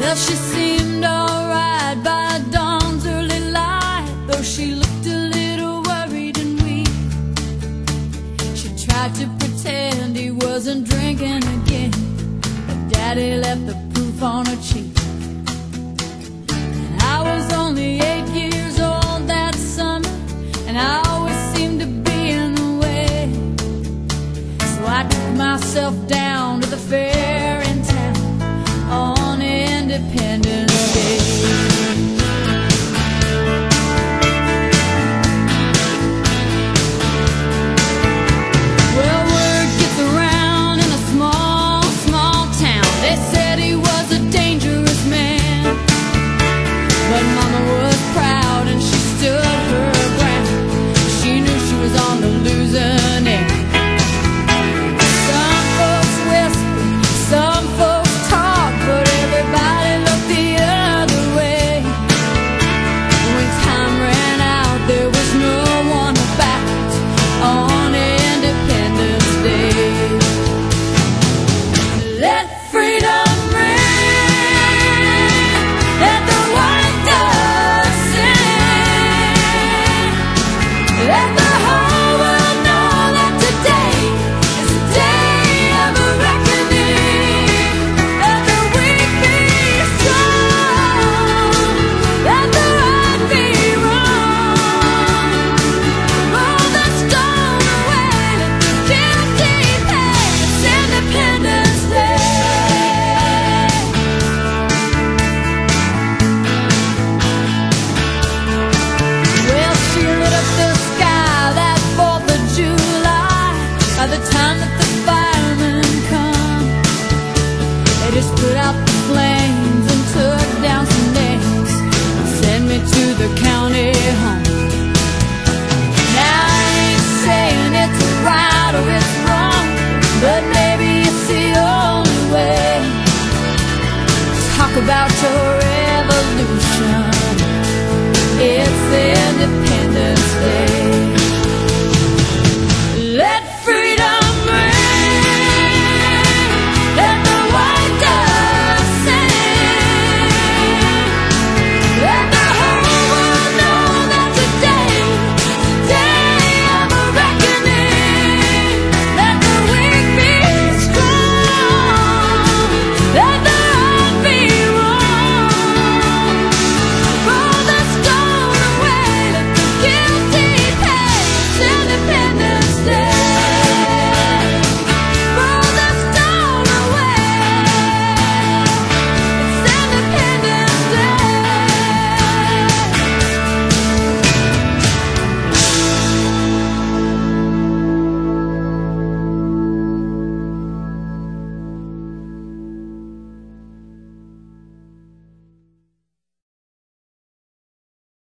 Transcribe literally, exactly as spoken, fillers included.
Well, she seemed alright by dawn's early light, though she looked a little worried and weak. She tried to pretend he wasn't drinking again, but Daddy left the proof on her cheek. And I was only eight years old that summer, and I always seemed to be in the way. So I took myself down to the fair in town on Independace Day. Well, word gets around in a small, small town. They said he was a dangerous man, but Mama was proud and she stood her ground. She knew she was on the losing end. Some folks whisper, some folks talk, but everybody looked the other way. When time ran out, there was no one about on Independence Day. Let freedom ring, let the white dove sing, let the